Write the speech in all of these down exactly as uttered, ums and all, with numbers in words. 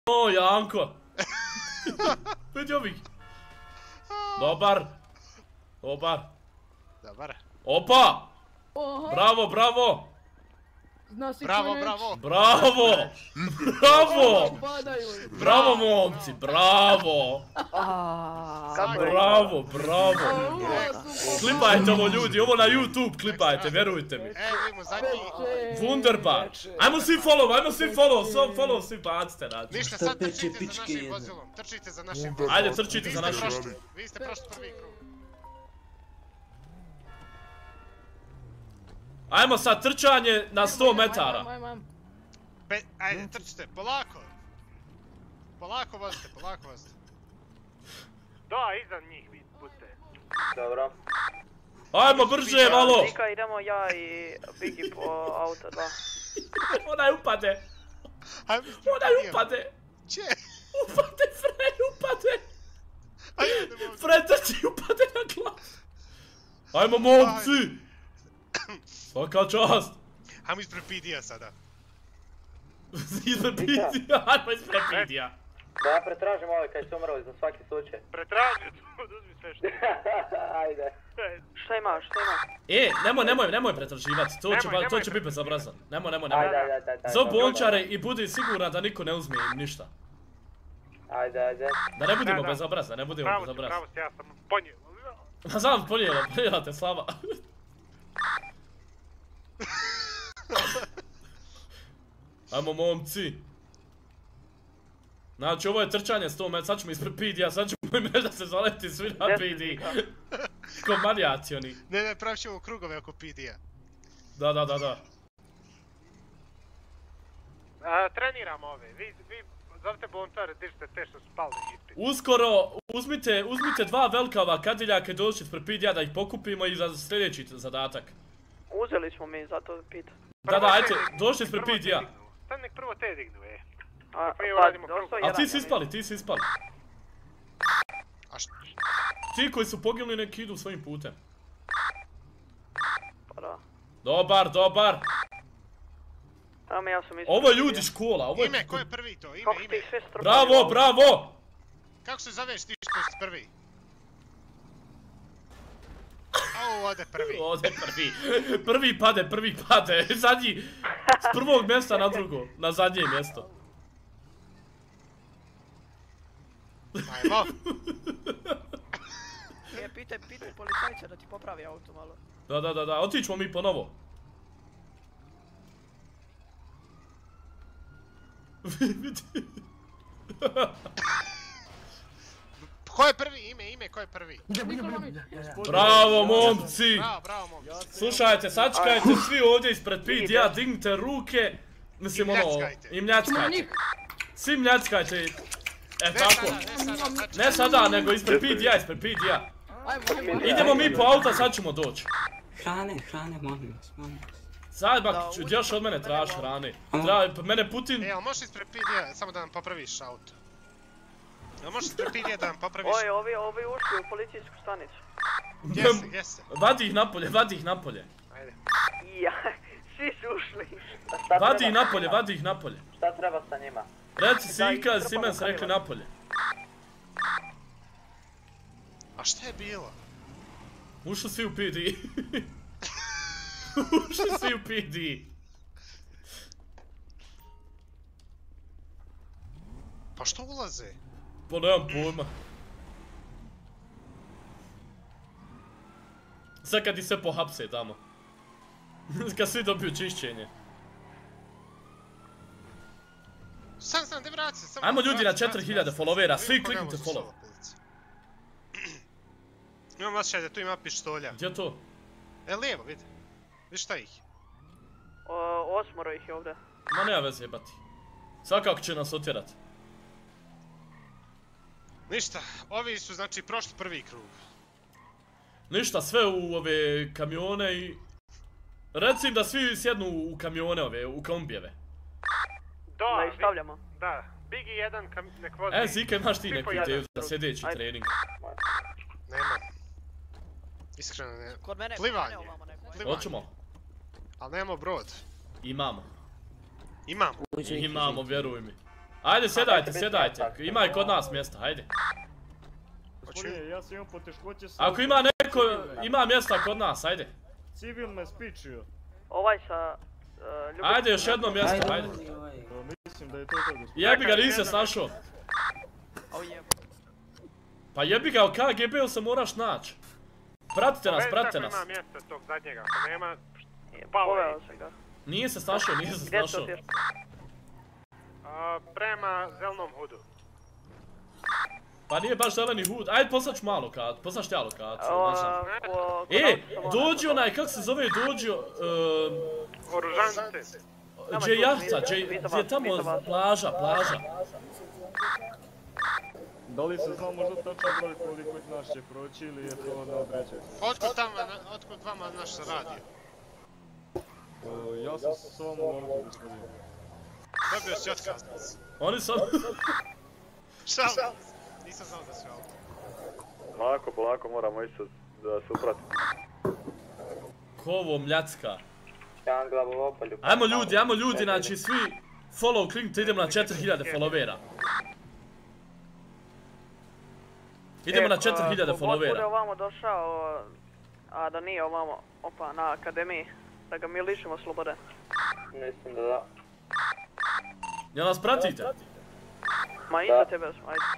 O, Janko. Vidi ovih. Dobar. Dobar. Dobar. Opa! Bravo, bravo! Bravo, bravo! Bravo! Bravo! Bravo, momci, bravo! Bravo, bravo! Klipajte ovo, ljudi, ovo na YouTube klipajte, vjerujte mi. E, vidimo zadnji. Wunderbar! Ajmo svi follow, ajmo svi follow, so follow svi bacite rađe. Ništa, sad trčite za našim vozilom. Trčite za našim vozilom. Ajde, trčite za našim. Vi ste prošli prvi krug. Ajmo sad trčanje na sto metara. Ajde, trčite, polako. Polako vozite, polako vozite. Da, iza njih vi budite. Dobro. Ajmo brže malo. Nika, idemo ja i Bigi po auto dva. Onaj upade. Onaj upade. Če? Upade, Fred, upade. Fred trči, upade na glas. Ajmo momci. Svaka čast! Ajmo ispred P D-a sada. Ispred P D-a, ajmo ispred P D-a. Da ja pretražim ove kaj su umrli za svaki slučaj. Pretraži, uzmi sve što. Ajde. Šta imaš, šta imaš? E, nemoj, nemoj, nemoj pretraživati, to će biti bezobrazan. Nemoj, nemoj, nemoj. Zov bončare i budi siguran da niko ne uzme im ništa. Ajde, ajde. Da ne budemo bezobrazni, da ne budemo bezobrazni. Pravo si, ja sam ponijelo. Znam, ponijelo, ponijela te slava. Ajmo momci. Znači ovo je trčanje sto metara, sad ćemo ispred P D-a, sad ćemo im reći da se zaleti svi na P D. Ko manijaci oni. Ne, ne, pravit ćemo krugove oko P D-a. Da, da, da, da. Treniramo ove, vi, vi zovite bončare, dižite te što su spali ispit. Uskoro, uzmite, uzmite dva velika ova kadiljaka i dođite ispred P D-a da ih pokupimo i za sljedeći zadatak. Uzeli smo mi, zato pitam. Da, da, ajte, došli ispred P D-a. Sad nek prvo te dignu, e. A, a ti si ispali, ti si ispali. A što? Ti koji su poginuli nek idu svojim putem. Pa da. Dobar, dobar. Evo mi, ja sam ispred. Ovo je ljudi škola, ovo je... Ime, ko je prvi to? Ime, ime. Bravo, bravo! Kako se zoveš ti što si prvi? Au, ode prvi. Ode prvi. Prvi pade, prvi pade. Zadnji, s prvog mjesta na drugo, na zadnje mjesto. Ajmo. E, pitaj, pitaj policajca da ti popravi auto malo. Da, da, da, da, otićemo mi ponovo. Ko je prvi? Ime, ime, ko je prvi? Bravo, momci! Bravo, bravo, momci. Slušajte, sačekajte svi ovdje ispred P D-a, dignite ruke. Mislim ono, i mljackajte. Svi mljackajte. E tako. Ne sada, nego ispred P D-a, ispred P D-a. Idemo mi po auta, sad ćemo doći. Hrane, hrane, molim vas, molim vas. Zajebak, još od mene traži hrane. Mene Putin... E, ali možeš ispred P D-a samo da nam popraviš auto? Jel možeš ispred P D-a da nam popraviš? Oj, ovi, ovi ušli u policijsku stanicu. Gdje se, gdje se? Vadi ih napolje, vadi ih napolje. Ajde. Ja, svi su ušli. Vadi ih napolje, vadi ih napolje. Šta treba sa njima? Reci Sika, Siemens rekli napolje. A šta je bilo? Ušli svi u P D. Ušli svi u P D. Pa što ulaze? Pa nemam pojma. Sad kad ti sve pohapse tamo. Kad svi dobiju čišćenje. Sam, sam, ne vrati se, samo... Ajmo ljudi na četiri hiljade followera, svi kliknite follow. Imam osjećaj da tu ima pištolja. Gdje to? E, lijevo, vidi. Viš šta ih? Osmoro ih je ovdje. Ma nema veze jebati. Svakako će nas otjerat. Ništa, ovi su znači prošli prvi krug. Ništa, sve u ove kamione i... Recim da svi sjednu u kamione ove, u kombijeve. Da, da ih stavljamo. Da, Bigi jedan nek vozi. E, Zika, imaš ti neku ideju za sljedeći trening? Nema. Iskreno ne... Kod mene, plivanje. Hoćemo. Ali nemamo brod. Imamo. Imamo. Imamo, vjeruj mi. Ajde, sjedajte, sjedajte. Ima i kod nas mjesta, ajde. Gospodine, ja sam imao poteškoće sa... Ako ima neko, ima mjesta kod nas, ajde. Civil me spičio. Ovaj sa... Uh, ajde, još jedno mjesto, ajde. Mislim da je to to, gospodine. Jebi ga, nisi se snašao. Oh, jeb. Pa jebi ga, u K G B-u se moraš naći. Pratite nas, pratite nas. Ima mjesta tog zadnjega, ako nema... Poveo sam ga. Nije se snašao, nije se snašao. Gdje Prema zelenom hudu. Pa nije baš zeleni hud, ajde poslaću malo lokaciju, poslaš ti ja lokaciju. E, dođi onaj, kako se zove, dođi... Oružance. Gdje je jahta, gdje je tamo plaža, plaža. Da li se zna možda tačan broj koliko ih naš će proći ili je to neodređeno? Otkud tamo, otkud vama naš se radi? Ja sam s vama ovdje, gospodine. Dobio si otkaznicu. Oni su... Šalim. Nisam znao da si ovdje. Polako, polako moramo isto da se upratimo. Ko ovo mljacka? Ja glavu opalju. Ajmo ljudi, ajmo ljudi, znači svi follow kliknite, idemo na četiri hiljade followera. Idemo na četiri hiljade followera. Kogod bude ovamo došao, a da nije ovamo, opa, na akademiji, da ga mi lišimo slobode. Mislim da da. Jel nas pratite? Ma iza tebe smo, ajde.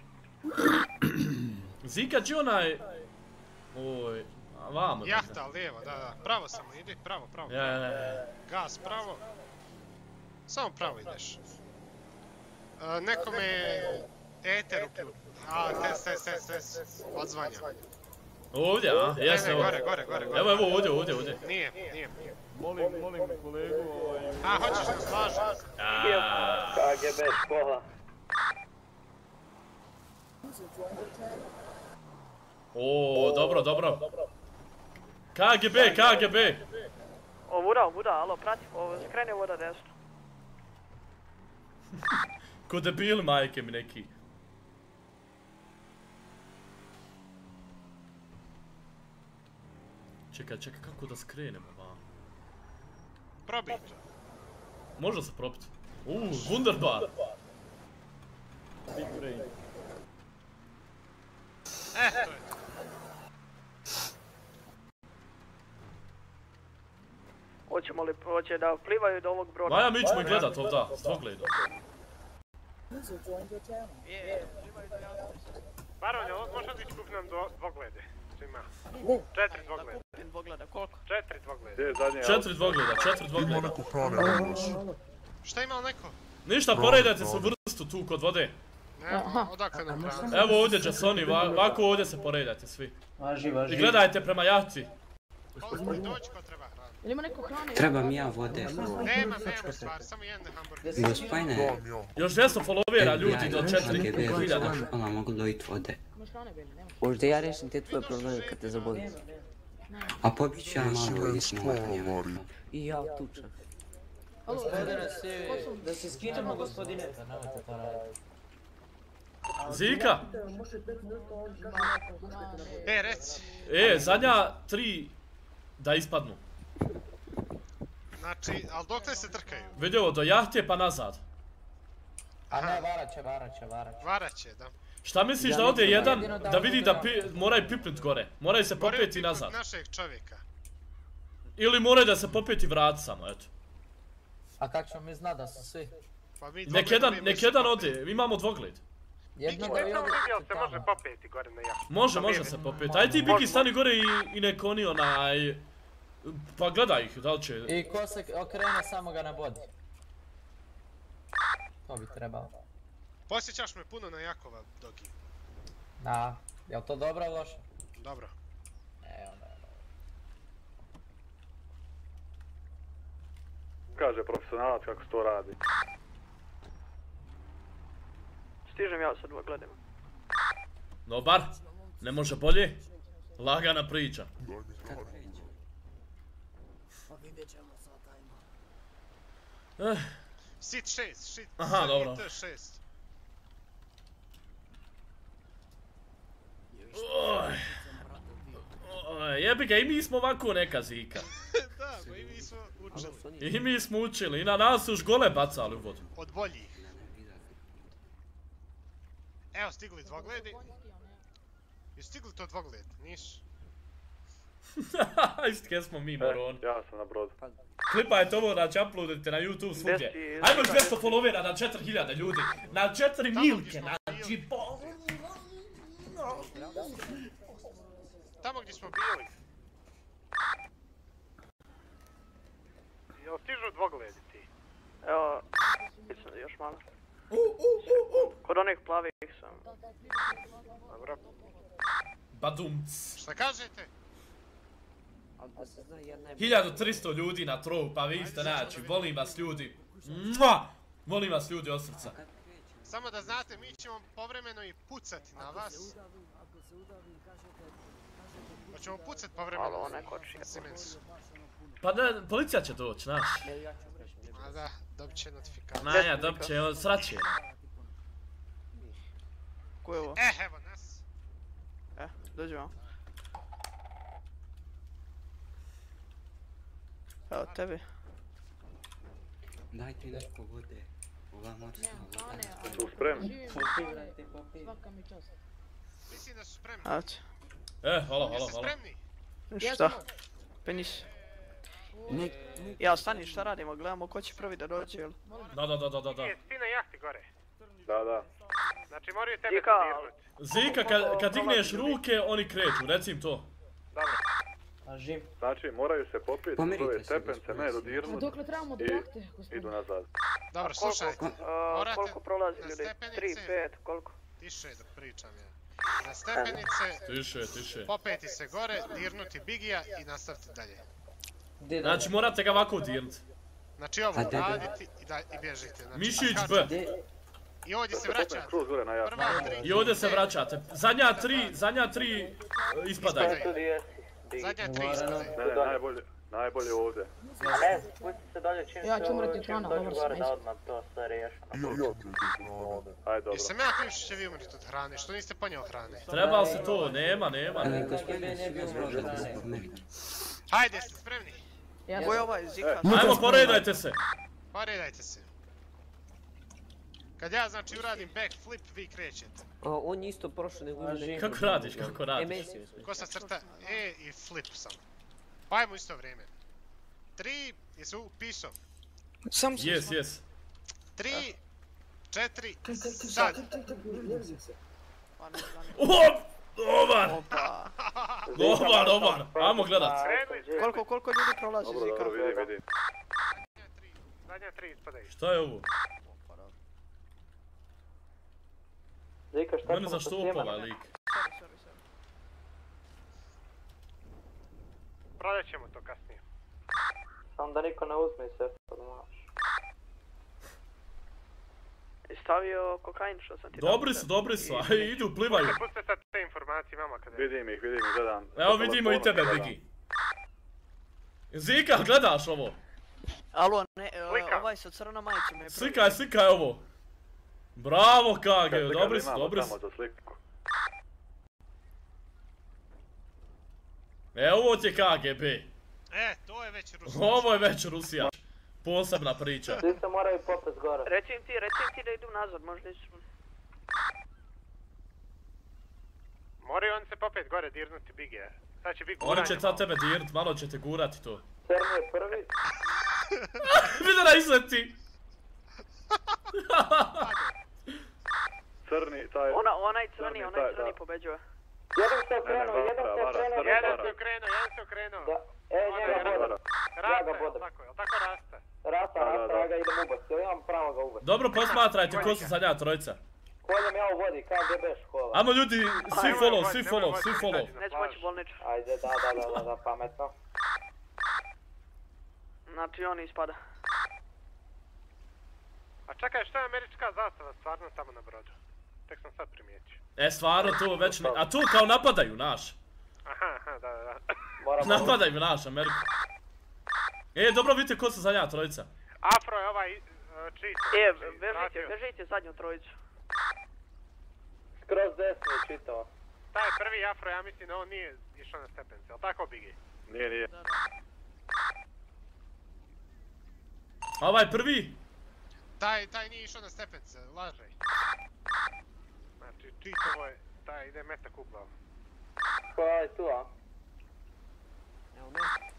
Zika, či onaj... Oj, vamo. Jahta, lijevo, da, da. Pravo samo, idi, pravo, pravo. Ja, ja, ja. Gas, pravo. Samo pravo ideš. Nekome je eter uključ. A, test, test, test, test. Odzvanja. Ovdje, a? Jeste, ne, ovdje. gore, gore, gore, gore. Evo, evo, ovdje, ovdje, ovdje. Nije, nije. Molim, molim kolegu, ovaj... A, hoćeš da slažem? K G B škola. O, dobro, dobro. K G B, K G B. O, vuda, vuda, alo, prati, skreni voda desno. Ko debil majke mi neki. Čekaj, čekaj, kako da skrenemo vam? Probij to. Može se probiti. Uuu, Wunderbar. Big brain. E, to je to. Hoćemo li, hoće da plivaju do ovog broda? Maja, mi ćemo ih gledat ovda, s dvogledom. Baron, jel možeš da kupi nam dvoglede? Ima. Četiri dvogleda. Dvogleda, koliko? Četiri dvogleda. Gdje je zadnje? Četiri dvogleda, četiri dvogleda. Ima neko hrane. Šta ima neko? Ništa, poredajte se u vrstu tu kod vode. Ne, odakle nam hrana? Evo ovdje Jasoni, ovako ovdje se poredajte svi. Važi, važi. I gledajte prema jahti. Dođi ko treba hrana. Ili ima neko hrane? Trebam ja vode. Nema, nema stvari, samo jedan hamburger. Gospodine, Još dvjesto followera ljudi do četiri hiljade. Ona mogu dojit vode. Možda ja rešim te tvoje probleme kad te zabolim. A pobit ću ja malo i snimati njema. I ja tuča. Da se skidamo, gospodine. Zika! E, reci. E, zadnja tri da ispadnu. Znači, ali dokle se trkaju? Vidio do jahte pa nazad. A ne, varaće, varaće, varaće. Varaće, da. Šta misliš da ovdje jedan da vidi da moraju pipnut gore? Moraju se Moraju popeti pipnut nazad. našeg čovjeka. Ili moraju da se popeti vrati samo, eto. A kak ćemo mi znat da su svi? Pa mi Nek jedan, nek jedan ode, imamo dvogled. Jedno da Samo je ovdje... vidio se može popeti gore na jahtu. Može, može se popeti. Ajde ti Biki stani gore i, i nek oni onaj... Pa gledaj ih, da li će... I ko se okrene samo ga na bodi. To bi trebalo. Posjećaš me puno na Jakova, Dogi. Da, jel to dobro ili loše? Dobro. E, onda je dobro. Kaže profesionalac kako se to radi. Stižem ja sad gledam. Dobar, ne može bolje. Lagana priča. Pa vidjet ćemo sad, ajmo. Eh, Sit šest, sit, Aha, dobro. sit šest. oj. Oj, jebi ga, i mi smo ovako neka Zika. Da, bo i mi smo učili. I mi smo učili, i na nas su još gole bacali u vodu. Od boljih. Evo stigli dvogledi. Jesu stigli to dvogled? Nisu. Istke smo mi, moron. Ja sam na brodu. Klipajte ovo, znači uploadite na YouTube svugdje. Ajmo dvjesto followera na četiri hiljade ljudi. Na četiri milke, znači po... Tamo gdje smo bili. Jel stižu dvogledi ti? Evo, još malo. Kod onih plavih sam. Dobro. Badumc. Šta kažete? hiljadu tristo ljudi na trovu, pa vi ste naći, volim vas ljudi. Mua! Volim vas ljudi od srca. Samo da znate, mi ćemo povremeno i pucati na vas. Hoćemo pucati povremeno. Alo, neko čije. Pa ne, policija će doći, znaš. A da, dobit će notifikaciju. Nanja, dobit će, sraće. Ko je ovo? Eh, evo nas. Eh, dođemo. Evo tebi. Dajte nešto vode. Ova morsna voda. Su spremni? Mislim da su spremni. Evo ti. E, hvala, hvala, Jeste hvala. spremni? Šta? Penis. Ja, stani, šta radimo? Gledamo ko će prvi da dođe, jel? Da, da, da, da, da, da. Jesi ti na jahti gore? Da, da. Znači moraju tebe Zika. dirnuti. Zika, kad, kad digneš ruke, oni kreću, recim to. Dobro. Znači, moraju se popiti, Pomerite svoje se, stepence, gospodine. ne dodirnuti Dokle trebamo do jahte, i gospodine? idu nazad. Dobro, slušajte. Morate Koliko prolazi na ljudi? stepenice- Tri, pet, koliko? Tiše dok pričam ja. Na stepenice, Tiše, tiše. popeti se gore, dirnuti Bigija i nastaviti dalje. Znači, morate ga ovako dirnut. Znači ovo A gdje ga? raditi i, da, i bježite. Znači, Mišić skačete. B. I ovdje se Popne vraćate. skroz gore na jasno. Prva tri. I ovdje se vraćate. Zadnja tri, zadnja tri e, ispadaju. Zadnja tri ispadaju. Ne, ne, najbolje, najbolje ovdje. Ja ću umreti od hrana, dobro sam isto. Ajde, dobro. Jesam ja kriv što će vi umriti od hrane, što niste ponijeli hrane? Treba li se to? Nema, nema. Ali gospodine, svi možete se pomeriti. Hajde, jeste spremni? Ja Ko je ovaj Zika? Ajmo, poredajte se. Poredajte se. Kad ja znači uradim backflip, vi krećete. On je isto prošao nego ima. Kako radiš, kako radiš? Emesiju smo. Ko sad crta E i flip sam. Pa ajmo isto vrijeme. Tri, jesi upisao? Sam sam. Jes, jes. Tri, četiri, sad. Op! Dobar! Opa. Dobar, dobar. Ajmo gledat. Krenuli, Koliko, koliko ljudi prolazi Dobro, Zika? dobro, vidim, vidim. zadnja tri ispadaju. Šta je ovo? Mene zaštopao ovaj lik. Prodat ćemo to kasnije. Samo da niko ne uzme sve pod maš. Stavio kokain što sam ti dao. Dobri su, dobri su, aj idu, plivaju. Puste sad te informacije vama kada je. Vidim ih, vidim ih, gledam. Evo vidimo i tebe, Gledam. Bigi. Zika, gledaš ovo? Alo, ne, e, Slika. ovaj sa crnom majicom je prvi. Slikaj, slikaj ovo. Bravo, K G, Čekaj, dobri su, imamo dobri tamo su. za sliku. E, ovo ti je K G B. E, to je već Rusija. Ovo je već Rusija. Posebna priča. Svi se moraju popet gore. Reci im ti, reci im ti da idu nazad, možda nisu... Moraju oni se popet gore dirnuti Bigija. Sad će biti Oni guranje će sad malo. tebe dirt, malo će te gurati to. Crni je prvi. Vidio da izleti! Crni, taj... Ona, onaj crni, Crni, onaj taj, crni da. pobeđuje. Jedan se okrenuo, jedan se okrenuo. Jedan se okrenuo, jedan se okrenuo. E, Onaj njega ra- bodem. Rasta, ga jel bodem. tako, jel tako rasta? Rasta, Da, da, rasta, da. ja ga idem ubaciti, ja imam pravo ga ubaciti. Dobro, posmatrajte ko su zadnja trojica. Koljem ja u vodi, K G B škola. Ajmo ljudi, svi Nemoj follow, vodi, svi nemoj follow, vodi, svi follow. izađi na Neće plažu. moći bolničar. Ajde, da, da, da, da, da, pametno. Znači on ispada. A čekaj, šta je američka zastava stvarno tamo na brodu? Tek sam sad primijetio. E, stvarno to već ne... A tu kao napadaju, naš. Aha, aha, da, da, da. Napadaju, naš, Ameriku. E, dobro vidite ko su zadnja trojica. Afro je ovaj uh, cheat. E, znači, bežite, vratio. bežite zadnju trojicu. Skroz desno je čitao. Taj prvi afro, ja mislim da on nije išao na stepence, jel tako Bigi? Nije, nije. A ovaj prvi? Taj, taj nije išao na stepence, lažaj. Znači, Titovo je, taj ide metak u glavu. Koja je tu, a? Evo me.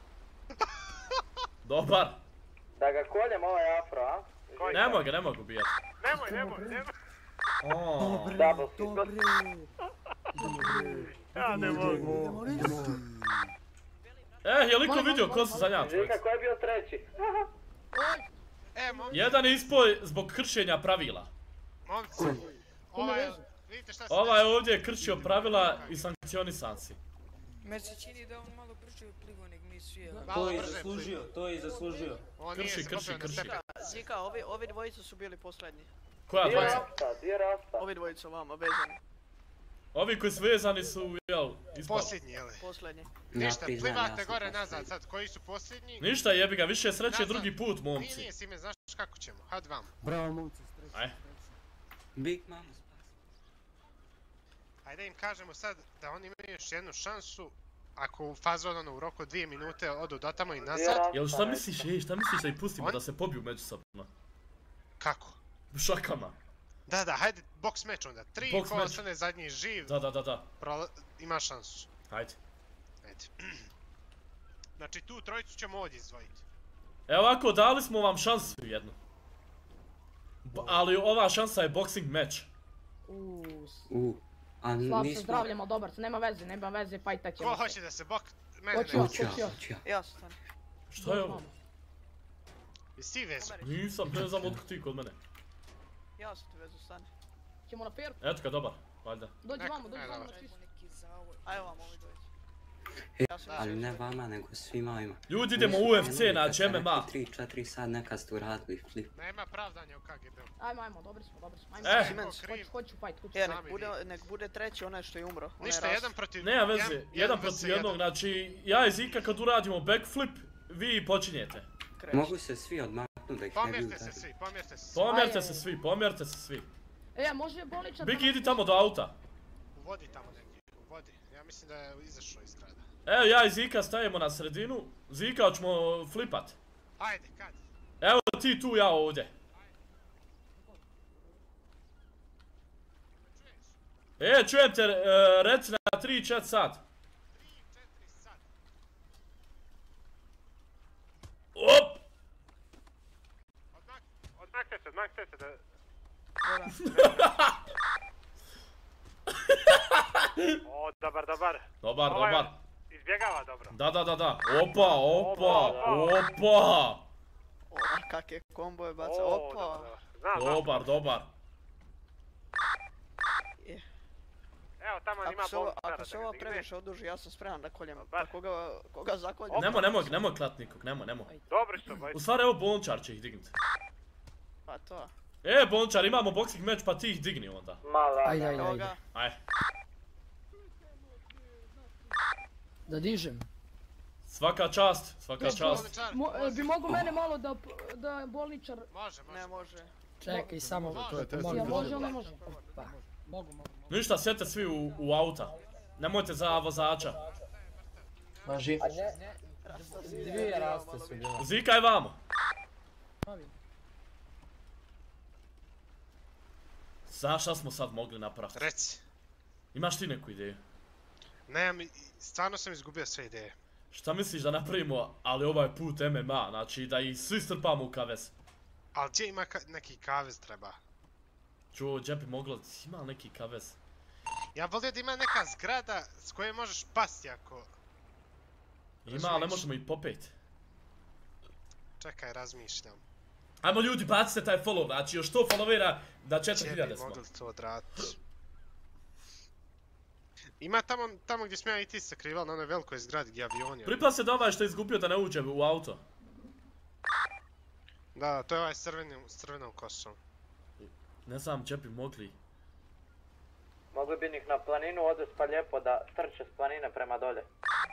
Dobar. Da ga koljem ovaj afro, a? Ne mogu ga, ne mogu bijati. Nemoj, nemoj, nemoj. Double hit. Ja ne mogu. E, je li ko vidio ko su zadnja trojica? Žika, ko je bio treći? E, momci, Jedan je ispoj zbog kršenja pravila. momci. Ovaj, vidite šta se Ovaj ovdje je kršio pravila i sankcionisan si. Meni se čini da on malo brže plivo nek mi svi. To je zaslužio, to je zaslužio. Krši, krši, krši. Zika, ovi, ovi dvojica su bili posljednji. Koja Gdje je dvojica? rasta, gdje je rasta? Ovi dvojica vama, vezani. Ovi koji su vezani su, jel, ispali. posljednji, jeli? Posljednji. Ništa, priznam, plivate ja sam gore posljednji. nazad sad, koji su posljednji? Ništa jebi ga, više sreće Nazad. drugi put, Nije, momci. nije, Sime, znaš kako ćemo, had vam. Bravo, momci, streći. Aj. Big Mama spasi. Ajde im kažemo sad da oni imaju još jednu šansu, ako u fazonu u roku dvije minute odu dotamo i nazad. Jel šta misliš, ej, šta misliš da ih pustimo da se pobiju međusobno? Kako? Šakama. Da, da, hajde, box match onda. Tri, Box ko match. ostane zadnji živ, Da, da, da, da. prola- ima šansu. Hajde. Ajde. Znači tu trojicu ćemo ovdje izdvojiti. Evo ovako, dali smo vam šansu jednu. B ali ova šansa je boxing match. Uuu, U, a slav se nismo... zdravljamo, dobar, nema veze, nema veze, fajtat ćemo Ko se. hoće da se bok... Mene Hoću ne ja, Hoću ja, hoću ja. hoću ja. Ja sam stani. Šta je ovo? Jesi ti vezu? Nisam, ne znam otkud ti kod mene. Ja sam ti vezu, stani. Ćemo na fair, Eto ga, dobar, valjda. dođi Neko- vamo, dođi e, vamo na dobro. čisto. Neki zavod. Ajde vam ovi dvojica. E, Ja sam ali ne vama, nego svima ovima. Ljudi, idemo u U F C, znači M M A. tri četiri sad neka ste uradili flip. Nema pravdanja u K G B-u. Ajmo, ajmo, dobri smo, dobri smo, ajmo. Eh. Hoću, hoću, hoću fight, hoću. E, Sami nek bude, nek bude treći onaj što je umro. onaj Ništa, ras. jedan protiv... Nema veze, jedan protiv versus jednog, jedan. znači ja i Zika kad uradimo backflip, vi počinjete. Kreći. Mogu se svi odmaknuti da ih ne bi Pomjerite se udarili. svi, pomjerite se svi. Pomjerite Aj, se aj. svi, pomjerite se svi. E, može boličar... Biki, idi tamo do auta. U vodi tamo negdje, u vodi. Ja mislim da je izašao iz grada. Evo ja i Zika stajemo na sredinu. Zika, hoćemo flipat. Ajde, kad? Evo ti tu, ja ovdje. E, čujem te, e, reci na tri četiri sat. tri četiri sad. Op! Odmak. Odmakte se, odmakte se da... O, dobar, dobar. Dobar, Ovaj dobar. Izbjegava dobro. Da, da, da, da. Opa, opa, opa. O, kak je kombo je baca, O, opa. dobar, dobar. Znam, znam. Dobar, dobar. Evo, tamo ima Ako se ovo, bolnica ako se da ga ovo digne. previše oduži, ja sam spreman da koljem. Dobar. Pa koga, koga zakoljem? Nemo, nemoj, nemoj klat nikog, nemoj, nemoj. Dobri su, boj. U stvari, evo Bončar će ih dignut. Pa to. E, Bončar, imamo boxing match, pa ti ih digni onda. Mala. Ajde, ajde, Evo ajde. ga. Aj. Da dižem. Svaka čast, svaka čast. Bolničar, Mo, e, bi mogu mene malo da, da bolničar... Može, može. Ne može. Čekaj, samo To je test. Ja može ili ne može? Pa, mogu, mogu. Ništa, sjete svi u, u auta. Nemojte za vozača. Važi. Dvije raste su bile. Zika je vamo. Znaš šta smo sad mogli napraviti? Reci. Imaš ti neku ideju? Nemam, i- stvarno sam izgubio sve ideje. Šta misliš da napravimo, ali ovaj put M M A, znači da ih svi strpamo u kavez? Ali gdje ima ka- neki kavez treba? Čuo, gdje bi moglo, ima li neki kavez? Ja volio da ima neka zgrada s koje možeš pasti ako... Ima, ali ne možemo i popet. Čekaj, razmišljam. Ajmo ljudi, bacite taj follow, znači još to followera da četiri hiljade Gdje bi smo. mogli to odraditi? Ima tamo, tamo gdje smo ja i ti sakrivali na onoj velikoj zgradi gdje avioni. Pripa se da ovaj što je izgubio da ne uđe u auto. Da, to je ovaj s crvenim, s crvenom kosom. Ne znam, gdje bi mogli. Mogli bi njih na planinu odvesti pa lijepo da trče s planine prema dolje.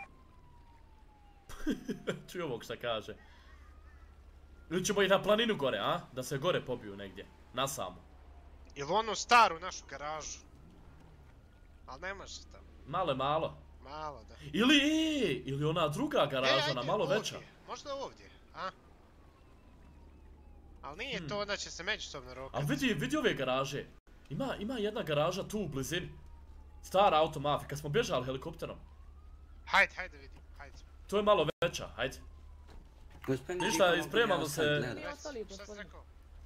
Čuj ovog šta kaže. Ili ćemo ih na planinu gore, a? Da se gore pobiju negdje. Na samu. Ili onu staru našu garažu. Ali ne može tamo. Malo je malo. Malo, da. Ili, e, ili ona druga E, garaža, ajde, ona malo ovdje. veća. Možda ovdje, a? Ali nije Hmm. to, onda će se međusobno A rokati. vidi, vidi ove garaže. Ima, ima jedna garaža tu u blizini. Stara automafija, kad smo bježali helikopterom. Hajde, hajde vidim, hajde. To je malo veća, hajde. Ništa, ispremamo se... Šta si rekao?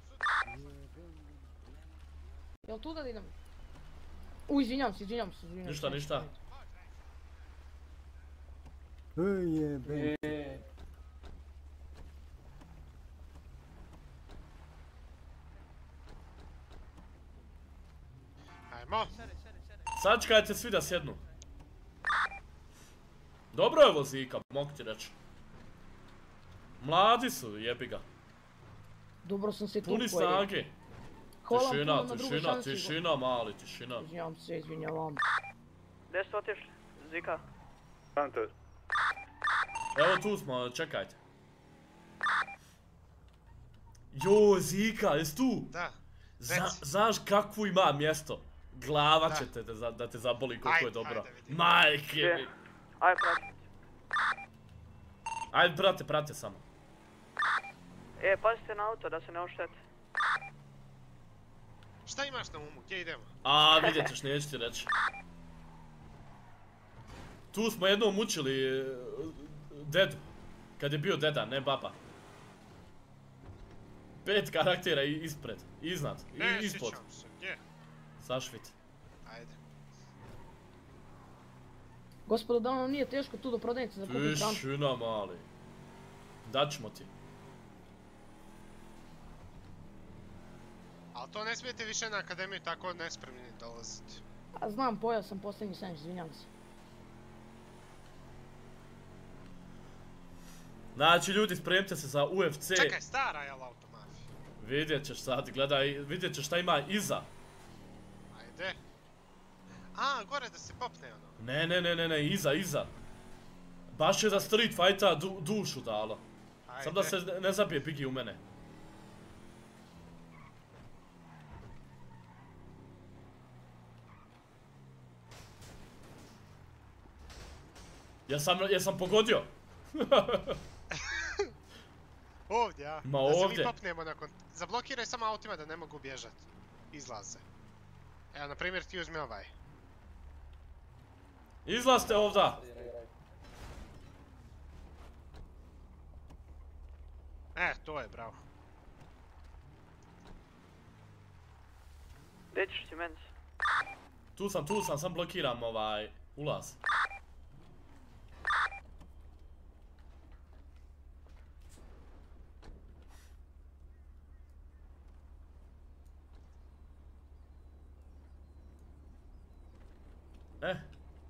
Jel tu da idem? U, izvinjam se, izvinjam se, izvinjam se. Ništa, ništa. Ej, jebe. Ajmo. Sačekajte svi da sjednu. Dobro je vozika, mogu ti reći. Mladi su, jebi ga. Dobro sam se tu puni snage. Hvala Tišina, puno na drugu tišina, šansu. tišina, mali, tišina. Izvinjam se, izvinjavam. Gdje ste otišli? Zika? Hunter. Evo tu smo, čekajte. Jo, Zika, jes tu? Da. Zna, znaš kakvu ima mjesto? Glava će te da, da te zaboli koliko je dobro. Majke mi. Ajde, prati. Ajde, brate, prate samo. E, pazite na auto da se ne oštete. Šta imaš na umu, gdje idemo? A, vidjet ćeš, neću ti reći. Tu smo jednom učili uh, dedu. Kad je bio deda, ne baba. Pet karaktera ispred, iznad, ne, i ispod. Ne, se, gdje? Sašvit. Ajde. Gospodo, da vam nije teško tu do prodavnice za kupiti hranu? Tišina, mali. Daćemo ti. Ali to ne smijete više na akademiju tako nespremni dolaziti. A znam, pojao sam posljednji sandvič, izvinjam se. Znači, ljudi, spremite se za U F C. Čekaj, stara je automafija. Vidjet ćeš sad, gledaj, vidjet ćeš šta ima iza. Ajde. A, gore da se popne ono. Ne, ne, ne, ne, ne, iza, iza. Baš je za Street Fighta du, dušu dalo. Ajde. Sam da se ne zabije Biggie u mene. Jesam, jesam pogodio? Ovdje, a? Ma da ovdje. se mi popnemo nakon... Zablokiraj samo autima da ne mogu bježat. Izlaze. Evo, na primjer, ti uzmi ovaj. Izlazte ovda! E, to je, bravo. Gdje ćeš ti meni? Tu sam, tu sam, sam blokiram ovaj ulaz. E.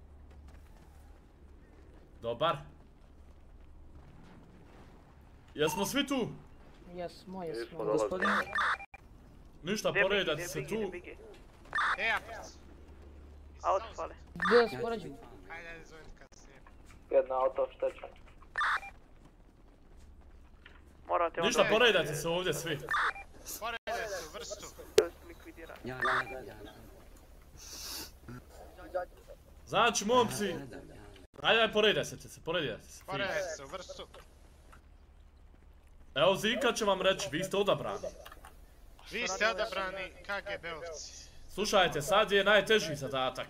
Dobar. Jesmo svi tu? Jesmo, jesmo. Gospodin. Ništa, poredati se tu. E, Apac. Auto fali. Gdje je sporađen? Ajde, ajde, zovem kad se... Jedna auto šteća. Morate onda... Ništa, poredati se ovdje svi. Poredaj se u vrstu. Likvidira. Ja, ja, ja. Znači, momci. Ajde, ajde, poredaj se, se, poredaj se. Poredaj se u vrstu. Evo, Zika će vam reći, vi ste odabrani. Vi ste odabrani K G B-ovci. Slušajte, sad je najteži zadatak.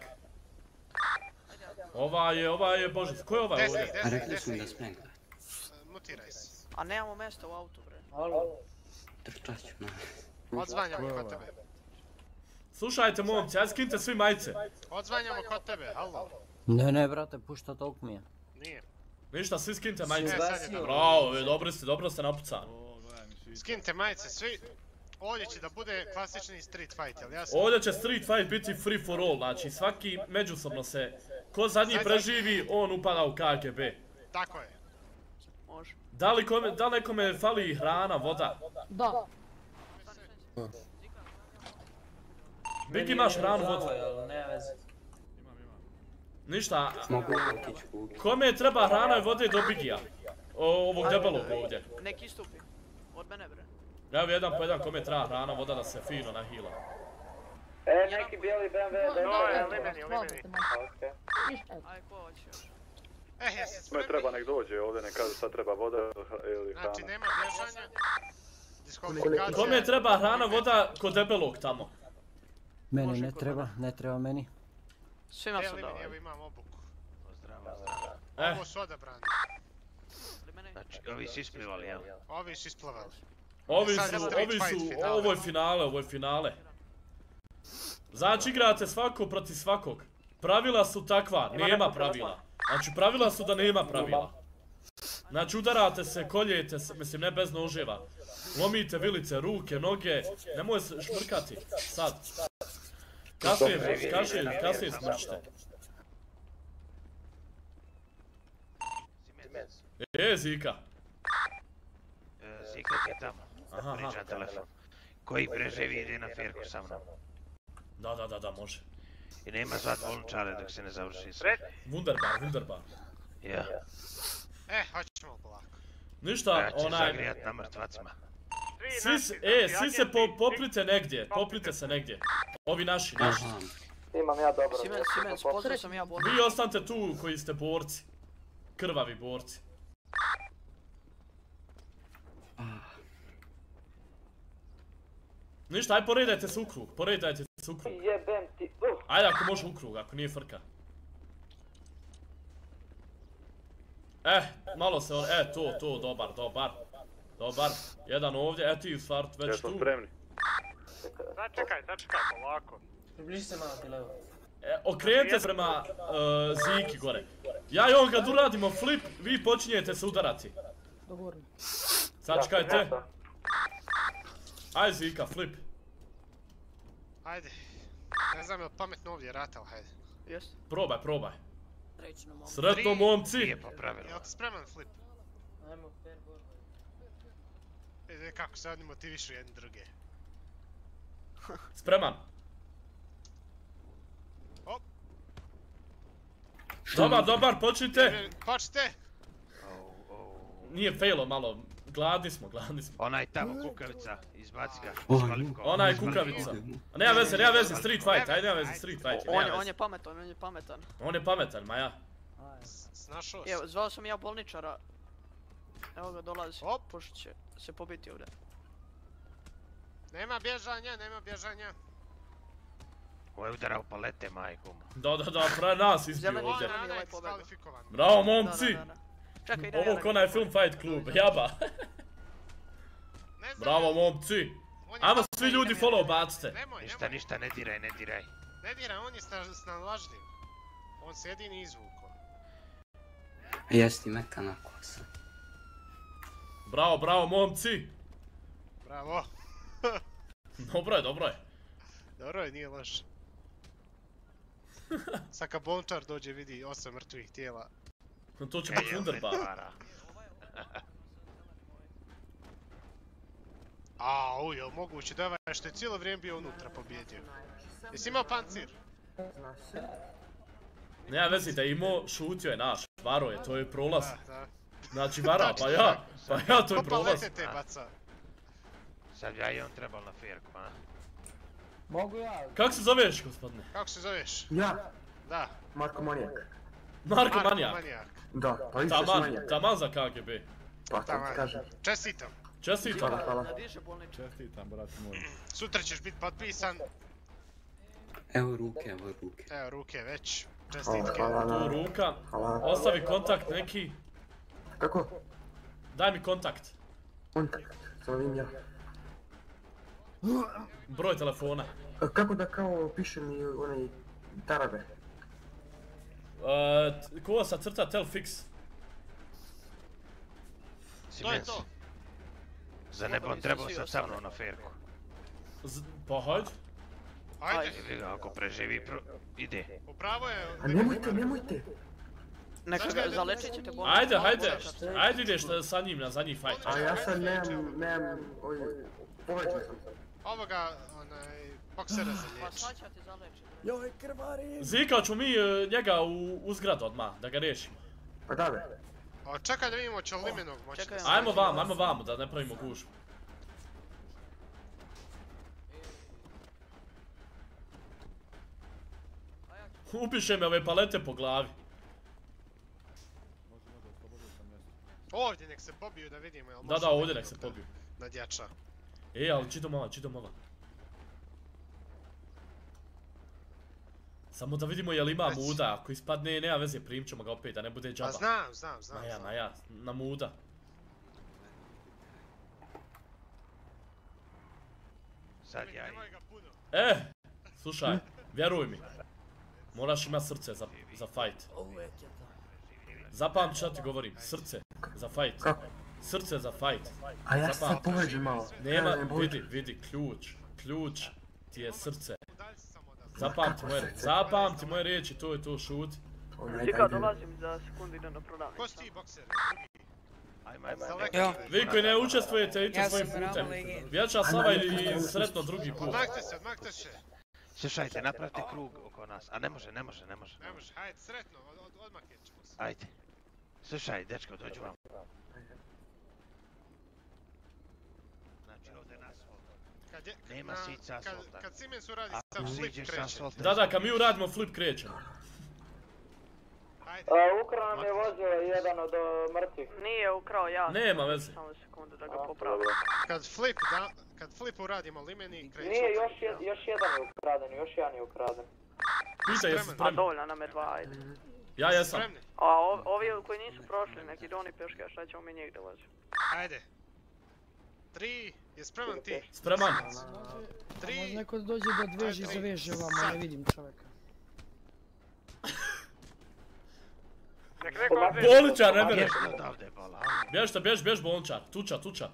Ova je, ova je, bože, ko je ovaj ovdje? A rekli smo da spremna. Mutiraj se. A nemamo mjesta u autu, bre. Trčat ću na... Odzvanjamo kod tebe. Slušajte, momci, ajde skinite svi majice. Odzvanjamo kod tebe, halo. Ne, ne, brate, pušta tolk mi je. Nije. Ništa, svi skinite majice. Ne, sad je dobro. Bravo, vi dobro ste, dobro ste napucani. Skinite majice, svi. Ovdje će da bude klasični street fight, jel jasno? Ovdje će street fight biti free for all, znači svaki međusobno se... Ko zadnji preživi, on upada u K G B. Tako je. Može. Da li, kome, da li nekome fali hrana, voda? Da. Big imaš hranu, vodu? Ne veze. Ništa. Mogu otići u ugi. Kome treba hrana i vode do Bigija? Ovog debelog ovdje. Nek istupi. Od mene, bre. Evo jedan po jedan kome treba hrana, voda da se fino nahila. E, neki bijeli B M W, No, je, limeni, limeni. Okej. Aj, ko hoće još? Eh, jesi Me spremni? treba nek dođe ovdje, nek kaže sad treba voda ili hrana. Znači, nema bježanja. Diskvalifikacija. Kome treba hrana, voda kod debelog tamo? Meni ne treba, ne treba meni. Svima su dao. dao. Evo imam obuku. Zdravo, zdravo. Ovo su odabrani. Znači, ovi su isplivali, jel? Ovi su isplavali. Ovi su, ovi su, ovo je finale, ovo je finale. Znači igrate svako protiv svakog. Pravila su takva, nema pravila. Znači pravila su da nema pravila. Znači udarate se, koljete se, mislim ne bez noževa. Lomite vilice, ruke, noge, nemoj se šmrkati, sad. Kasnije, kasnije, kasnije smrčite. E, Zika. Zika je tamo, da pričam telefon. Koji preživi ide na firku sa mnom. Da, da, da, da, može. I nema zvat volunčare dok se ne završi sve. Wunderbar, wunderbar. Ja. E, hoćemo polako. Ništa, onaj... Ja ću zagrijat na mrtvacima. Svi, e, svi se poplite negdje, poplite se negdje. Ovi naši, naši. Imam ja dobro. Simen, Simen, spoznao sam ja borci. Vi ostanite tu koji ste borci. Krvavi borci. Ništa, aj poredajte se u krug, poredajte se u krug. Jebem ti, uf. Ajde ako može u krug, ako nije frka. Eh, malo se on, e, to, to, dobar, dobar. Dobar, jedan ovdje, e ti u stvari već tu. Jesmo spremni. Začekaj, začekaj, polako. Približi se malo ti levo. E, okrenite se prema uh, Ziki gore. Ja i on kad uradimo flip, vi počinjete se udarati. Dogovorno. Sačekajte. Ajde Zika, flip. Ajde. Ne znam je li pametno ovdje ratal, hajde. Jes. Probaj, probaj. Srećno momci. Sretno momci. Nije po pravilu. Jel ti spreman flip? Ajmo, fair borba. Vidi kako se oni motivišu jedni druge. Spreman. Op. Dobar, dobar, počnite. Počnite. Nije failo malo, gladni smo, gladni smo. Onaj tamo kukavica, izbaci ga. Ona je kukavica. A nema veze, nema veze, street fight, ajde nema veze, street fight. On, on je pametan, on je pametan. On je pametan, ma ja. Snašao se. Evo, zvao sam ja bolničara. Evo ga dolazi, pošto će se pobiti ovdje. Nema bježanja, nema bježanja. Ovo je udarao palete, majkom. Da, da, da, pravi nas izbio Zeleni, ovdje. zeleni ovaj pobjegao. Bravo momci! Da, da, da. Čekaj, ide Ovo jedan. ko onaj film Fight Club, jaba. Bravo momci! Ajmo svi ljudi follow bacite. Ništa, ništa, ne diraj, ne diraj. Ne diraj, on je snalažljiv. On se jedini izvuko. Jesi mekana kosa. Bravo, bravo momci! Bravo. Dobro je, dobro je. Dobro je, nije loš. Sad kad Bončar dođe vidi osam mrtvih tijela. To će biti wunderbar. Au, jel moguće da ovaj što je cijelo vrijeme bio unutra pobjedio? Jesi imao pancir? Nema vezi da je imao, šutio je naš, varo je, to je prolaz. Da, da. Znači vara, pa ja, pa ja to je Ko prolaz. palete te baca? Sad ja i on trebal na firku, a? Mogu ja? Kako se zoveš, gospodine? Kako se zoveš? Ja? Da. Marko Manijak. Marko Manijak? Da, pa isto Taman, Manijak. taman za K G B. Pa to ti kažem. Čestitam. Čestitam. Hvala. Čestitam, brat moj. Sutra ćeš biti potpisan. Evo ruke, evo ruke. Evo ruke već. Čestitke. Tu ruka. Ostavi kontakt neki. Kako? Daj mi kontakt. Kontakt, zovim ja. Broj telefona. Kako da kao piše mi onaj tarabe? Ko sa crta Telfix. To je to. Za ne bi on trebao sad sa mnom na firku. Pa hajde. Ajde. Ili ga ako preživi, ide. Upravo je... A nemojte, nemojte. Neka ga zalečit ćete bolnicu. Ajde, hajde, ajde ideš sa njim na zadnji fight. A ja sad nemam, nemam, oj, povređen sam. Ovoga, onaj, boksera za Pa liječ. sad ću ti zalečit. Joj, krvari! Zika, ću mi njega u zgrad odmah, da ga riješimo. Pa da be. O, čekaj da vidimo će li limenog moći da se... Ajmo vam, ajmo vamo, da ne pravimo gužu. Upiše me ove palete po glavi. Ovdje nek se pobiju da vidimo jel Da, može da, ovdje limenog nek se pobiju. nadjača. E, ali čido mala, čido mala. Samo da vidimo je li ima muda, ako ispadne nema veze, primit ćemo ga opet, da ne bude džaba. Pa znam, znam, znam. Na ja, na ja, na muda. Sad ja i... E, slušaj, vjeruj mi. Moraš imat srce za, za fight. Zapamti šta ti govorim, srce za fight. Srce za fight. A ja sam poveđen malo. Nema, vidi, vidi, ključ, ključ ti je srce. Zapamti moje riječi, zapamti moje riječi, to je to, šuti. Čekaj, dolazim za sekundu, idem na prodavnicu. Ko si ti, bokser? Vi koji ne učestvujete, idite svojim putem. Vječna slava i sretno drugi put. Odmakte se, odmakte se. Slušajte, napravite krug oko nas. A ne može, ne može, ne može. Ne može, hajde, sretno, odmaknit ćemo se. Ajde. Slušaj, dečko, dođu vam. Znači, ovdje na asfaltu. Nema sica asfalta. Kad Siemens uradi sam flip krećem. Da, da, kad mi uradimo flip krećemo. Ukrao nam je vozio jedan od mrtvih. Nije ukrao ja. Nema veze. Samo sekundu da ga popravim. Kad flip, da, kad flip uradimo limeni, krećemo. Nije, još, jed, još jedan je ukraden, još jedan je ukraden. Pita, jesi A spremni? dovoljno nam je dva, ajde. Ja jesam. A ovi koji nisu prošli, neki doni peške, šta ćemo mi njih da vozimo? Ajde. Tri, je spreman ti? Spreman. Tri. Može neko da dođe da dveži za veže ovamo, ne vidim čovjeka. Bolničar, ne mene. Bježite, bjež, bjež bolničar. Tuča, tuča.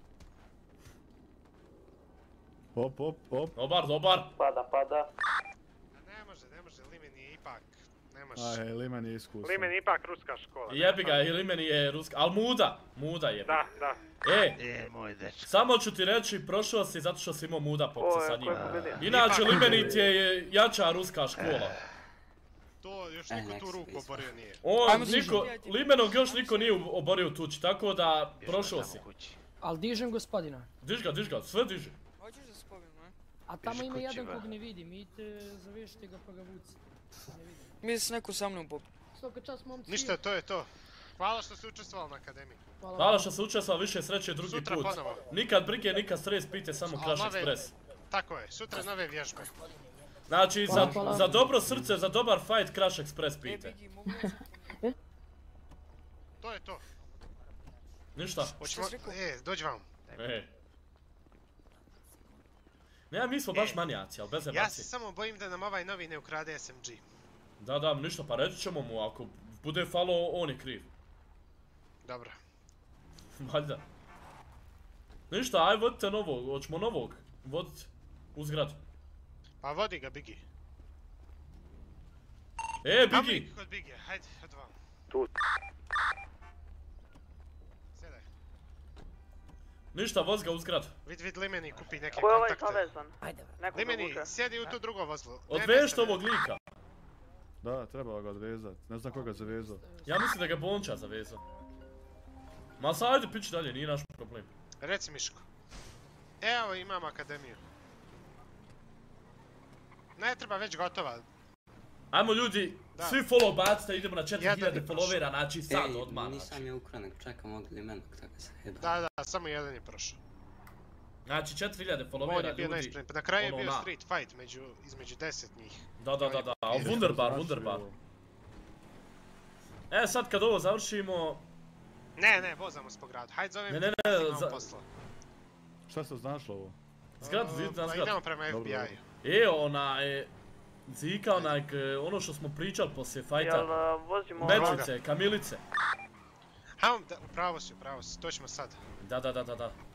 Hop, hop, hop. Dobar, dobar. Pada, pada. Ne može, ne može, Limen je ipak, ne može. Aj, Limen je iskusan. Limen je ipak ruska škola. Jebi ga, Limen je ruska, al muda. Muda je. Da, da. E, E, moj dečko. samo ću ti reći, prošao si zato što si imao muda popce sa njim. Inače, Inače, Limenit je jača ruska škola. To još niko tu ruku oborio nije. On, niko, Limenog još niko nije oborio tući, tako da prošao si. Al dižem gospodina. Diž ga, diž ga, sve diži. Hoćeš da se pobijem, ne? A tamo ima jedan kog ne vidim, idite zavešite ga pa ga vuci. Ne vidim. Mi se neko sa mnom pobi. Svaka čast momci. Ništa, to je to. Hvala što si učestvovali na akademiji. Hvala što si učestvovali, više sreće drugi Sutra put. ponovo. Nikad brige, nikad stres, pijte samo Crash Express. Tako je, sutra nove vježbe. Znači, za, za dobro srce, za dobar fight, Crash Express pijte. To je to. Ništa. Hoćemo, e, dođi vam. E. Ne, mi smo baš manijaci, ali bez Ja emocije. se samo bojim da nam ovaj novi ne ukrade S M G. Da, da, ništa, pa reći ćemo mu, ako bude falo, on je kriv. Dobro. Valjda. Ništa, aj vodite novog, hoćemo novog. Vodite. U zgradu. Pa vodi ga Biggie. E, Kamo Biggie! ih kod Biggie, hajde, od vam. Tu. Sjedaj. Ništa, voz ga u zgradu. Vid, vid, Limeni kupi neke Ko je ovaj kontakte. zavezan? Ajde. Neko ga Limeni, vuče. sjedi u to drugo vozilo. Odvežite ovog lika. Da, treba ga odvezat. Ne znam koga zavezao. Ja mislim da ga Bonča zavezao. Ma sad ajde pići dalje, nije naš problem. Reci Miško. Evo imam akademiju. Ne treba, već gotova. Ajmo ljudi, Da. svi follow bacite, idemo na četiri hiljade Jedan je followera, znači sad Ej, odmah. nisam ja ukrao, nego čekam od Limenog, tako se jeba. Da, da, samo jedan je prošao. Znači četiri hiljade On followera je bio ljudi. najspremniji. Pa na kraju je ono bio na. street fight među, između deset njih. Da, da, da, da, ali wunderbar, wunderbar. E sad kad ovo završimo... Ne, ne, vozamo se po gradu. Hajde zovem Ne, ne, ne, imamo za- posla. Šta se znašlo ovo? Zgradu, vidite na Pa zgradu. idemo prema F B I-u. E, onaj... Zika, onaj, k- ono što smo pričali poslije Jel fajta. uh, vozimo... Mečice, kamilice. Ha, da, upravo si, upravo si, to ćemo sad. Da, da, da, da, da.